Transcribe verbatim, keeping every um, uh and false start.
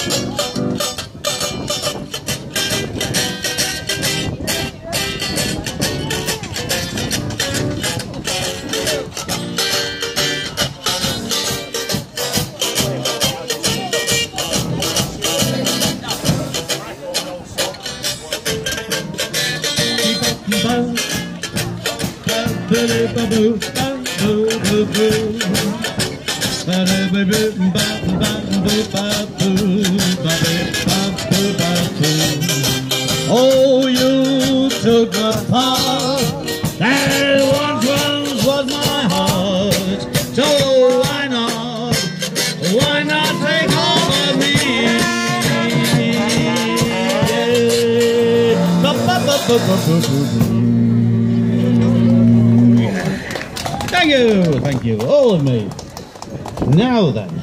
Oh, you took the part that once was, was my heart. So why not, why not take all of me? Thank you, thank you, all of me. Now then.